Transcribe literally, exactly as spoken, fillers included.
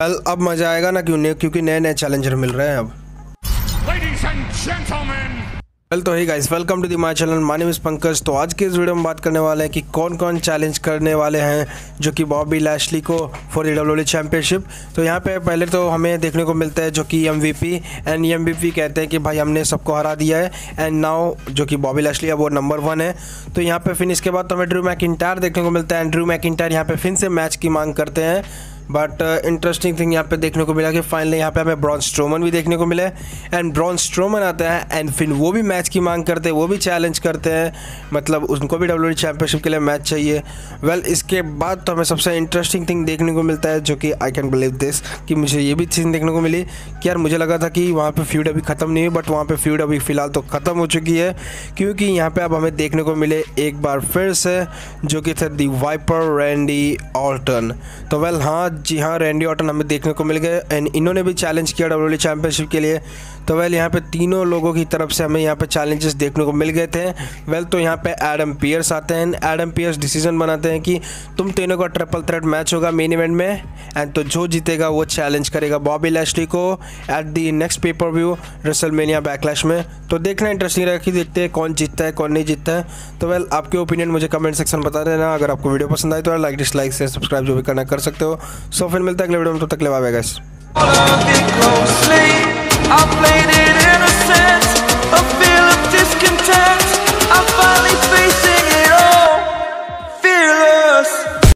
कल अब मजा आएगा ना, क्यों नहीं, क्योंकि नए नए चैलेंजर मिल रहे हैं अब। वेल तो hi guys, welcome to the my channel, my name is Pankaj. तो आज के इस वीडियो में बात करने वाले हैं कि कौन कौन चैलेंज करने वाले हैं जो कि बॉबी लैशली को for the W W E championship. तो यहाँ पे पहले तो हमें देखने को मिलता है जो कि एमवीपी एंड एमवीपी कहते हैं कि भाई हमने सबको हरा दिया है एंड नाउ जो कि बॉबी लैशली है वो नंबर वन है। तो यहाँ पे फिर इसके बाद तो हमें ड्रू मैकिंटायर देखने को मिलता है। ड्रू मैकिंटायर यहाँ पे फिर से मैच की मांग करते हैं, बट इंटरेस्टिंग थिंग यहाँ पे देखने को मिला कि फाइनली यहाँ पे हमें ब्रॉन स्ट्रोमन भी देखने को मिले एंड ब्रॉन स्ट्रोमन आता है एंड फिर वो भी मैच की मांग करते हैं, वो भी चैलेंज करते हैं, मतलब उनको भी डब्ल्यू डब्ल्यू ई चैंपियनशिप के लिए मैच चाहिए। वेल well, इसके बाद तो हमें सबसे इंटरेस्टिंग थिंग देखने को मिलता है जो कि आई कैन बिलीव दिस कि मुझे ये भी चीज़ देखने को मिली कि यार मुझे लगा था कि वहाँ पर फ्यूड अभी ख़त्म नहीं हुई, बट वहाँ पर फ्यूड अभी फ़िलहाल तो ख़त्म हो चुकी है, क्योंकि यहाँ पर अब हमें देखने को मिले एक बार फिर से जो कि थे दी वाइपर रैंडी ऑर्टन। तो वेल हाँ जी हाँ, रैंडी ऑर्टन हमें देखने को मिल गए एंड इन्होंने भी चैलेंज किया डब्ल्यू डब्ल्यू ई चैंपियनशिप के लिए। तो वेल यहाँ पे तीनों लोगों की तरफ से हमें यहाँ पे चैलेंजेस देखने को मिल गए थे। वेल तो यहाँ पे एडम पियर्स आते हैं, एडम पियर्स डिसीजन बनाते हैं कि तुम तीनों का ट्रिपल थ्रेट मैच होगा मेन इवेंट में एंड तो जो जीतेगा वो चैलेंज करेगा बॉबी लैशली को at the next pay per view WrestleMania Backlash में। तो देखना इंटरेस्टिंग रहेगा कि देखते हैं कौन जीतता है कौन नहीं जीतता है। तो वेल आपके ओपिनियन मुझे कमेंट सेक्शन में बता देना। अगर आपको वीडियो पसंद आए तो लाइक डिसलाइक से सब्सक्राइब जो भी करना कर सकते हो। सो फिर मिलता है अगले वीडियो में, तो तक ले bye bye guys. I played it innocent, a feel of discontent.